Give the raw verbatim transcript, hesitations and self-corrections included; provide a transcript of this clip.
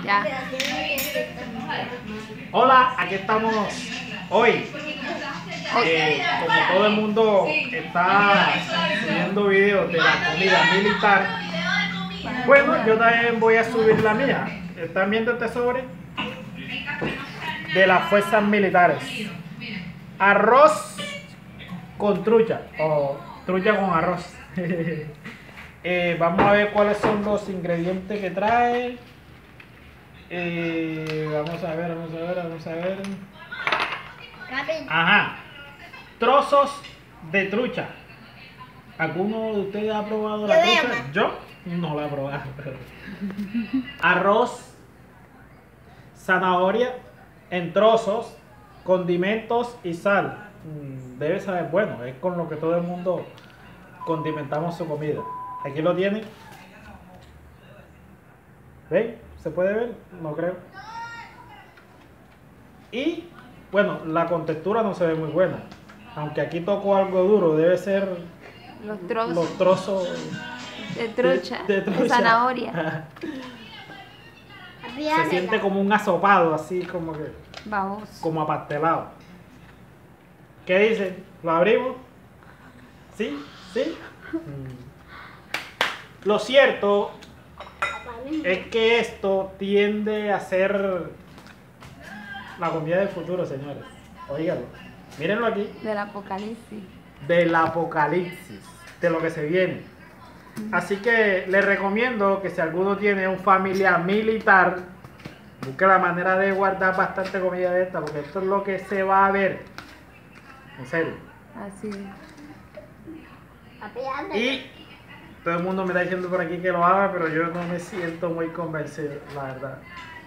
Ya. Hola, aquí estamos hoy. Eh, como todo el mundo está subiendo videos de la comida militar, bueno, yo también voy a subir la mía. ¿Están viendo este sobre? De las fuerzas militares. Arroz con trucha o trucha con arroz. Eh, vamos a ver cuáles son los ingredientes que trae. Eh, vamos a ver, vamos a ver, vamos a ver. Ajá. Trozos de trucha. ¿Alguno de ustedes ha probado la Yo trucha? Yo no la he probado. Arroz, zanahoria en trozos, condimentos y sal. Mm, Debe saber bueno, es con lo que todo el mundo condimentamos su comida. Aquí lo tienen. ¿Ven? ¿Se puede ver? No creo. Y bueno, la contextura no se ve muy buena. Aunque aquí tocó algo duro, debe ser Los trozos los trozos de trucha, de, de, de trucha. zanahoria. Se siente como un asopado, así como que, Vamos. como apastelado. ¿Qué dicen? ¿Lo abrimos? ¿Sí? ¿Sí? Mm. Lo cierto es que esto tiende a ser la comida del futuro, señores. Óiganlo. Mírenlo aquí. Del apocalipsis. Del apocalipsis, de lo que se viene. Así que les recomiendo que si alguno tiene un familiar militar, busque la manera de guardar bastante comida de esta, porque esto es lo que se va a ver. En serio. Así. Y todo el mundo me está diciendo por aquí que lo haga, pero yo no me siento muy convencido, la verdad.